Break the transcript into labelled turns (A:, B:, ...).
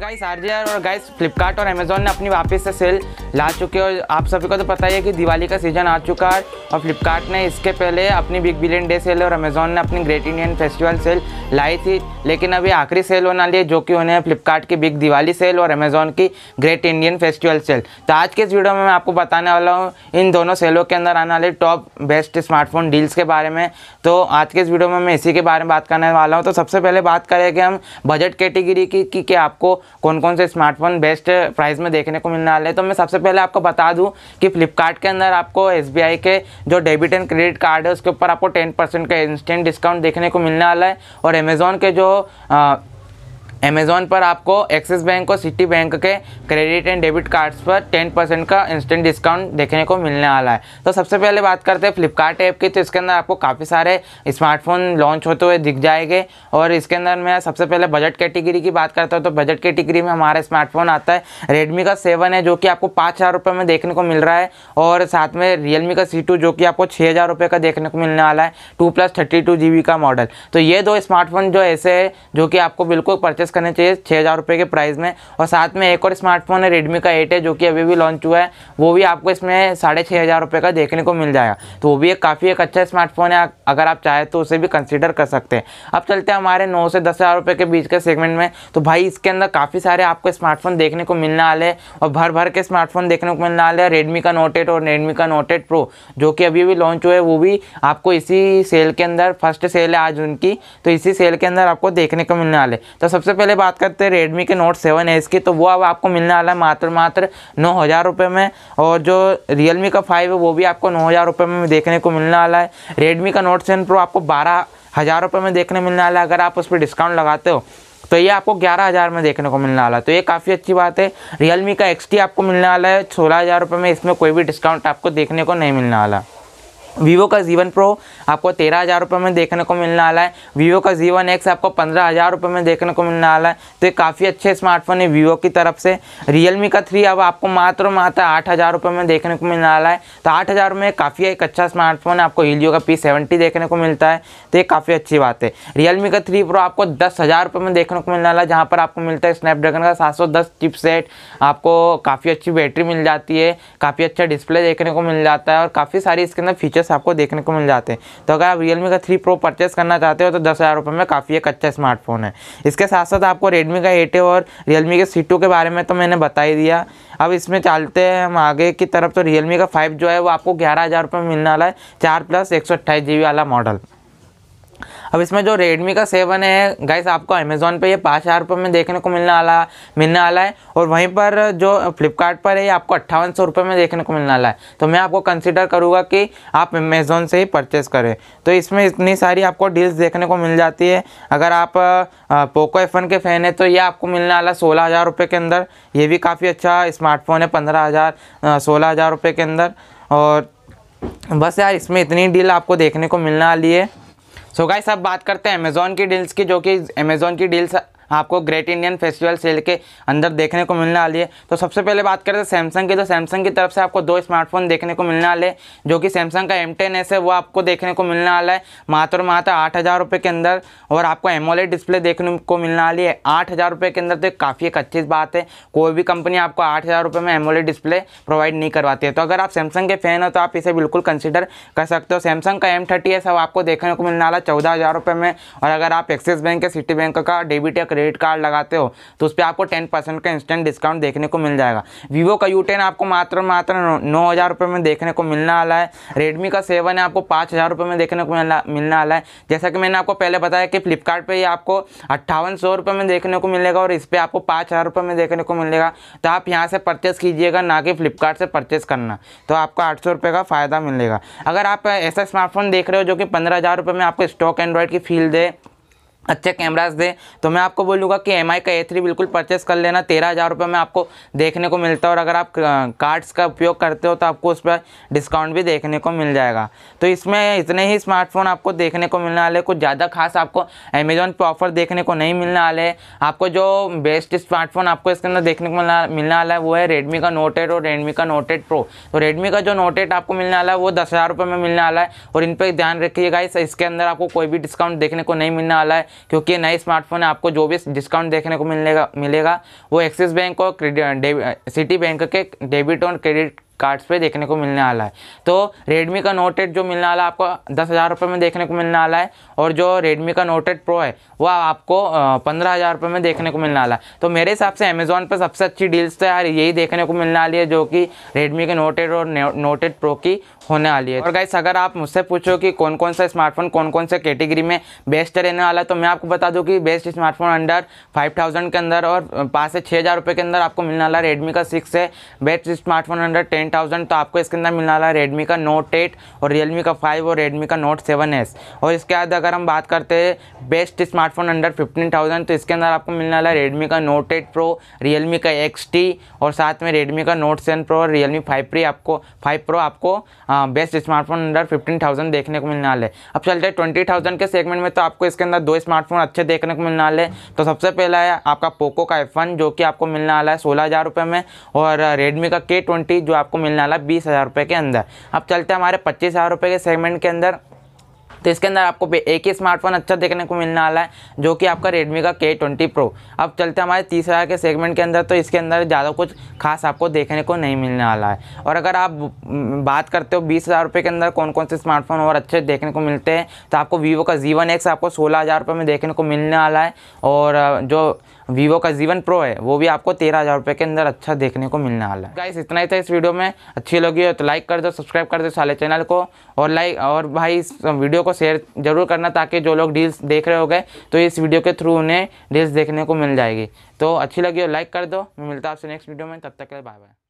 A: Guys आरजेआर और guys Flipkart और Amazon ने अपनी वापस से सेल ला चुके हैं और आप सभी को तो पता ही है कि दिवाली का सीजन आ चुका है और फ्लिपकार्ट ने इसके पहले अपनी बिग बिलियन डे सेल और अमेजोन ने अपनी ग्रेट इंडियन फेस्टिवल सेल लाई थी। लेकिन अभी आखिरी सेल होने वाली है जो कि होने है फ्लिपकार्ट की बिग दिवाली सेल और अमेजोन की ग्रेट इंडियन फेस्टिवल सेल। तो आज के इस वीडियो में मैं आपको बताने वाला हूँ इन दोनों सेलों के अंदर आने वाले टॉप बेस्ट स्मार्टफोन डील्स के बारे में। तो आज के इस वीडियो में मैं इसी के बारे में बात करने वाला हूँ। तो सबसे पहले बात करेंगे हम बजट कैटेगरी की कि आपको कौन कौन से स्मार्टफोन बेस्ट प्राइस में देखने को मिलने वाले हैं। तो मैं सबसे पहले आपको बता दूं कि फ्लिपकार्ट के अंदर आपको SBI के जो डेबिट एंड क्रेडिट कार्ड है उसके ऊपर आपको 10% का इंस्टेंट डिस्काउंट देखने को मिलने वाला है और अमेज़ॉन के जो अमेज़ॉन पर आपको एक्सिस बैंक और सिटी बैंक के क्रेडिट एंड डेबिट कार्ड्स पर 10% का इंस्टेंट डिस्काउंट देखने को मिलने वाला है। तो सबसे पहले बात करते हैं फ्लिपकार्ट ऐप की। तो इसके अंदर आपको काफ़ी सारे स्मार्टफोन लॉन्च होते हुए दिख जाएंगे और इसके अंदर मैं सबसे पहले बजट कैटेगरी की बात करता हूँ। तो बजट कैटेगरी में हमारा स्मार्टफोन आता है रेडमी का 7 है जो कि आपको 5,000 रुपये में देखने को मिल रहा है और साथ में रियलमी का C2 जो कि आपको 6,000 रुपये का देखने को मिलने वाला है 2+32 GB का मॉडल। तो ये दो स्मार्टफोन जो ऐसे है जो कि आपको बिल्कुल परचेस करने चाहिए 6,000 रुपये के प्राइस में। और साथ में एक और स्मार्टफोन है रेडमी का 8 है जो कि अभी भी लॉन्च हुआ है, वो भी आपको इसमें 6,500 रुपये का देखने को मिल जाएगा। तो वो भी एक काफ़ी एक अच्छा स्मार्टफोन है, अगर आप चाहें तो उसे भी कंसीडर कर सकते हैं। अब चलते हैं हमारे 9 से 10,000 रुपये के बीच के सेगमेंट में। तो भाई इसके अंदर काफ़ी सारे आपको स्मार्टफोन देखने को मिलने वाले और भर भर के स्मार्टफोन देखने को मिलने वाले हैं। रेडमी का Note 8 और रेडमी का Note 8 Pro जो कि अभी भी लॉन्च हुए, वो भी आपको इसी सेल के अंदर, फर्स्ट सेल है आज उनकी, तो इसी सेल के अंदर आपको देखने को मिलने वाले। तो सबसे पहले बात करते हैं रेडमी के Note 7S की। तो वो अब आपको मिलने वाला है मात्र 9,000 रुपये में और जो रियलमी का 5 है वो भी आपको 9,000 रुपये में देखने को मिलने वाला है। रेडमी का Note 7 Pro आपको 12,000 रुपये में देखने मिलने वाला है, अगर आप उस पर डिस्काउंट लगाते हो तो ये आपको 11,000 में देखने को मिलने वाला है। तो ये काफ़ी अच्छी बात है। रियलमी का XT आपको मिलने वाला है 16,000 रुपये में, इसमें कोई भी डिस्काउंट आपको देखने को नहीं मिलने वाला। वीवो का Z1 Pro आपको 13,000 रुपये में देखने को मिलने वाला है। वीवो का Z1 X आपको 15,000 रुपये में देखने को मिलने वाला है। तो ये काफ़ी अच्छे स्मार्टफोन है वीवो की तरफ से। रियलमी का 3 अब आपको मात्र 8,000 रुपये में देखने को मिलने वाला है। तो 8,000 में काफ़ी एक अच्छा स्मार्टफोन है, आपको हीलियो का P70 देखने को मिलता है, तो ये काफ़ी अच्छी बात है। रियलमी का 3 Pro आपको 10,000 रुपये में देखने को मिलने वाला है, जहाँ पर आपको मिलता है स्नैपड्रैगन का 710 चिपसेट, आपको काफ़ी अच्छी बैटरी मिल जाती है, काफ़ी अच्छा डिस्प्ले देखने को मिल जाता है और काफ़ी सारी इसके अंदर फीचर्स आपको देखने को मिल जाते हैं। तो अगर आप रियलमी का 3 Pro परचेस करना चाहते हो तो 10,000 रुपये में काफ़ी एक अच्छा स्मार्टफोन है। इसके साथ साथ आपको रेडमी का 8 और रियलमी के C2 के बारे में तो मैंने बता ही दिया। अब इसमें चलते हैं हम आगे की तरफ। तो रियलमी का 5 जो है वो आपको 11,000 रुपये में मिलने वाला है, 4+128 GB वाला मॉडल। अब इसमें जो रेडमी का 7 है गाइस आपको अमेज़ॉन पे ये 5,000 रुपये में देखने को मिलने वाला है और वहीं पर जो फ्लिपकार्ट पर है ये आपको 5,800 रुपये में देखने को मिलने वाला है। तो मैं आपको कंसीडर करूँगा कि आप अमेज़ॉन से ही परचेस करें। तो इसमें इतनी सारी आपको डील्स देखने को मिल जाती है। अगर आप पोको F1 के फ़ैन है तो ये आपको मिलने वाला 16,000 रुपये के अंदर। ये भी काफ़ी अच्छा स्मार्टफोन है 16,000 रुपये के अंदर। और बस यार इसमें इतनी डील आपको देखने को मिलने वाली है। सो गाइस अब बात करते हैं अमेज़ॉन की डील्स की, जो कि अमेज़ॉन की डील्स आपको ग्रेट इंडियन फेस्टिवल सेल के अंदर देखने को मिलने वाली है। तो सबसे पहले बात करते हैं सैमसंग की। तो सैमसंग की तरफ से आपको 2 स्मार्टफोन देखने को मिलने वाले, जो कि सैमसंग का M10S है वो आपको देखने को मिलने वाला है मात्र 8,000 रुपये के अंदर और आपको एमोलेड डिस्प्ले देखने को मिलने वाली है 8,000 रुपये के अंदर। तो काफ़ी एक अच्छी बात है, कोई भी कंपनी आपको 8,000 रुपये में एमोलेड डिस्प्ले प्रोवाइड नहीं करवाती है। तो अगर आप सैमसंग के फ़ैन हो तो आप इसे बिल्कुल कंसिडर कर सकते हो। सैमसंग का M30S अब आपको देखने को मिलने वाला 14,000 रुपये में और अगर आप एक्सिस बैंक या सिटी बैंक का डेबिट या क्रेडिट कार्ड लगाते हो तो उस पर आपको 10% का इंस्टेंट डिस्काउंट देखने को मिल जाएगा। वीवो का U10 आपको मात्र 9,000 रुपये में देखने को मिलने वाला है। रेडमी का 7 है आपको 5,000 रुपये में देखने को मिलने वाला है। जैसा कि मैंने आपको पहले बताया कि फ्लिपकार्ट पे ये आपको 5,800 रुपये में देखने को मिलेगा और इस पर आपको 5,000 रुपये में देखने को मिलेगा। तो आप यहाँ से परचेस कीजिएगा, ना कि फ्लिपकार्ट से परचेस करना, तो आपको 800 रुपये का फ़ायदा मिलेगा। अगर आप ऐसा स्मार्टफोन देख रहे हो जो कि 15,000 रुपये में आपको स्टॉक एंड्रॉयड की फील दे, अच्छे कैमरास दे, तो मैं आपको बोलूँगा कि MI का A3 बिल्कुल परचेस कर लेना। 13,000 रुपये में आपको देखने को मिलता है और अगर आप कार्ड्स का उपयोग करते हो तो आपको उस पर डिस्काउंट भी देखने को मिल जाएगा। तो इसमें इतने ही स्मार्टफोन आपको देखने को मिलने वाले, कुछ ज़्यादा खास आपको अमेज़ॉन पे ऑफर देखने को नहीं मिलने वाले। आपको जो बेस्ट स्मार्टफोन आपको इसके अंदर देखने को मिलने वाला है वो है रेडमी का Note 8 और रेडमी का Note 8 Pro। तो रेडमी का जो Note 8 आपको मिलने वाला है वो 10,000 रुपये में मिलने वाला है और इन पर ध्यान रखिएगा, इसके अंदर आपको कोई भी डिस्काउंट देखने को नहीं मिलने वाला है। क्योंकि ये नई स्मार्टफोन है। आपको जो भी डिस्काउंट देखने को मिलेगा वो एक्सिस बैंक और सिटी बैंक के डेबिट और क्रेडिट कार्ड्स पे देखने को मिलने वाला है। तो Redmi का Note 8 जो मिलने वाला है आपको 10,000 रुपये में देखने को मिलने वाला है, और जो Redmi का Note 8 Pro है वो आपको 15,000 रुपये में देखने को मिलने वाला है। तो मेरे हिसाब से अमेज़ॉन पे सबसे अच्छी डील्स तो यार यही देखने को मिलने वाली है, जो कि Redmi के Note 8 और Note 8 Pro की होने वाली है। और गाइस अगर आप मुझसे पूछो कि कौन कौन सा स्मार्टफोन कौन कौन से कैटेगरी में बेस्ट रहने वाला है, तो मैं आपको बता दूं कि बेस्ट स्मार्टफोन अंडर 5,000 के अंदर और 5 से 6,000 रुपये के अंदर आपको मिलने वाला है Redmi का 6 है। बेस्ट स्मार्टफोन अंडर 10,000 तो आपको इसके अंदर मिलने वाला है Redmi का Note 8 और Realme का 5 और Redmi का Note 7S। और इसके बाद अगर हम बात करते हैं बेस्ट स्मार्टफोन अंडर 15,000 तो इसके अंदर आपको मिलने वाला है Redmi का Note 8 Pro, Realme का XT और साथ में Redmi का Note 7 Pro और Realme 5 Pro आपको बेस्ट स्मार्टफोन अंडर 15,000 देखने को मिलने वाले। अब चलते हैं 20,000 के सेगमेंट में, तो आपको इसके अंदर दो स्मार्टफोन अच्छे देखने को मिलने वाले। तो सबसे पहला है आपका पोको का F1 जो कि आपको मिलने वाला है 16,000 रुपये में, और Redmi का K20 जो आपको मिलने वाला है 20,000 रुपये के अंदर। अब चलते हैं हमारे 25,000 रुपये के सेगमेंट के अंदर, तो इसके अंदर आपको एक ही स्मार्टफोन अच्छा देखने को मिलने वाला है जो कि आपका Redmi का K20 Pro। अब चलते हैं हमारे 30,000 के सेगमेंट के अंदर, तो इसके अंदर ज़्यादा कुछ खास आपको देखने को नहीं मिलने वाला है। और अगर आप बात करते हो 20,000 रुपये के अंदर कौन कौन से स्मार्टफोन और अच्छे देखने को मिलते हैं, तो आपको Vivo का Z1X आपको 16,000 रुपये में देखने को मिलने वाला है, और जो Vivo का Z1 Pro है वो भी आपको 13,000 रुपये के अंदर अच्छा देखने को मिलने वाला है। गाइस इतना ही था इस वीडियो में, अच्छी लगी हो तो लाइक कर दो, सब्सक्राइब कर दो साले चैनल को, और भाई इस वीडियो को शेयर जरूर करना ताकि जो लोग डील्स देख रहे हो गए तो इस वीडियो के थ्रू उन्हें डील्स देखने को मिल जाएगी। तो अच्छी लगी हो लाइक कर दो। मैं मिलता हूँ आपसे नेक्स्ट वीडियो में, तब तक के लिए बाय बाय।